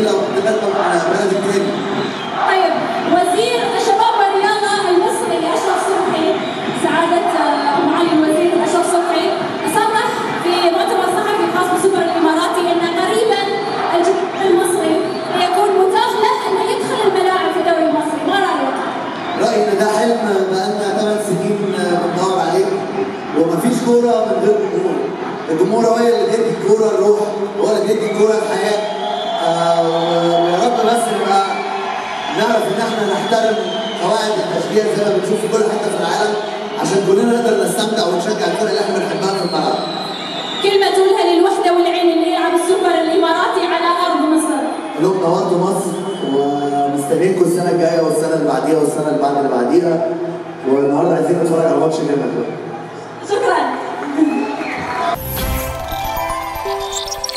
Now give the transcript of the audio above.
جميله وتقدم على بلد التاني. طيب وزير الشباب والرياضه المصري اشرف صبحي، سعاده معالي الوزير اشرف صبحي صرح في مؤتمر صحفي خاص بالسوبر الاماراتي ان قريبا الجمهور المصري يكون متاح له ان يدخل الملاعب في الدوري المصري، ما رايك؟ رايي ان ده حلم بقالنا 8 سنين بندور عليه، ومفيش كوره من غير جمهور. الجمهور هو اللي بيدي الكوره الروح، هو اللي بيدي الكوره الحياه. ويا رب بس نبقى نعرف ان احنا نحترم قواعد التشجيع زي ما بنشوف في كل حته في العالم، عشان كلنا نقدر نستمتع ونشجع الفرق اللي احنا بنحبها في الملعب. كلمه تقولها للوحده والعين اللي يلعب السوبر الاماراتي على ارض مصر. لهم نورتوا مصر، ومستنيينكم السنه الجايه والسنه اللي بعديها والسنه اللي بعد اللي بعديها، والنهارده عايزين نتفرج على ماتش جامد. شكرا.